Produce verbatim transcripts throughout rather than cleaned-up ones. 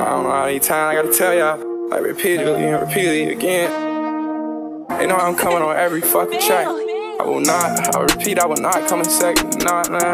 don't know how many times I gotta tell y'all, like repeatedly and repeatedly again. They know I'm coming on every fucking track. I will not, I will repeat, I will not come in second. Nah, nah.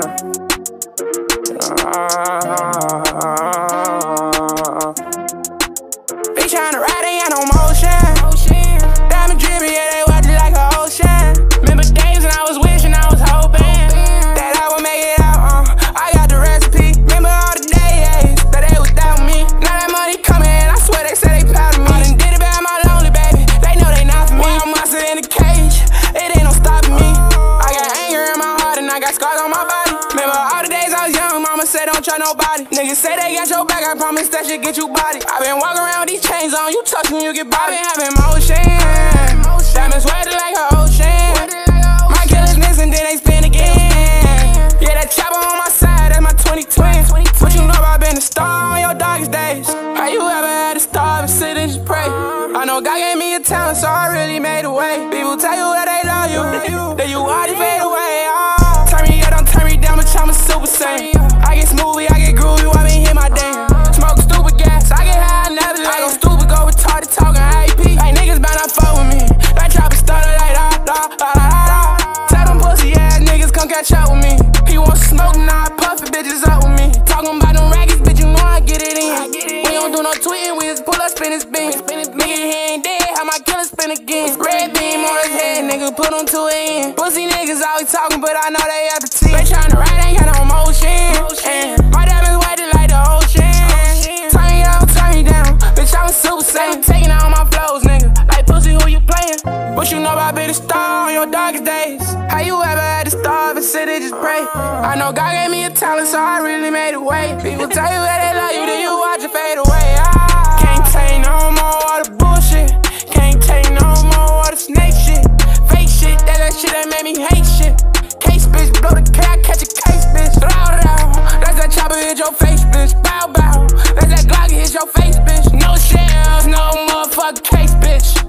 They tryna ride, they ain't no motion. Diamond drippin', yeah, they watch it like an ocean. Remember days when I was wishing, I was hoping that I would make it out, uh I got the recipe. Remember all the days that they was doubting me. Now that money coming, I swear they say they proud of me. I done did it by my lonely baby, they know they not for me. I'm a monster in the cage, it ain't no stopping me. I got anger in my heart and I got scars on my body. Remember all the days I was young, mama said don't trust nobody. Niggas say they got your back, I promise that shit get you body. I been walking around with these chains on, you touch me, you get body. I been having motion, diamonds wetted like an ocean. My killers miss and then they spin again. Yeah, that chopper on my side, that's my twenty twin. What you know about being a star on your darkest days? How you ever had to starve and sit and just pray? I know God gave me a talent, so I really made a way. People tell you that they love you, that you already fade away. Oh. Turn me up, don't turn me down, but I'm a super saiyan. I get smoothie, I get groovy, I been hit my damn. Smoke stupid gas, I get high, never lay. I go stupid, go retarded, talking I P. Hey, niggas better not fuck with me. That chopper started like da da da da da. Tell them pussy ass niggas come catch up with me. He want smoke, now I puff it, bitches up with me. Talking about them rackets, bitch, you know I get it in. We don't do no tweeting, we just pull up, spin his beam. Nigga, he ain't dead, how my killer spin again. Red beam on his head, nigga, put him to an end. Pussy niggas always talking, but I know they have to see. They tryna ride, ain't got no motion. And my diamonds wetted like the ocean. Turn me down, turn me down, bitch, I'm a super saiyan. Taking out my flows, nigga, like pussy, who you playing? What you know about being a star on your darkest days? How you ever had to starve and sit and just pray? I know God gave me a talent, so I really made it way. People tell you that they love you, then you watch it fade away. Ah. Can't take no more of the bullshit. Can't take no more of the snake shit. Fake shit, that that shit that made me hate shit. Case bitch, blow the K, I catch a case bitch. Loud out, that's that chopper hit your face, bitch. Bow bow, that's that Glock hit your face, bitch. No shells, no motherfucking case, bitch.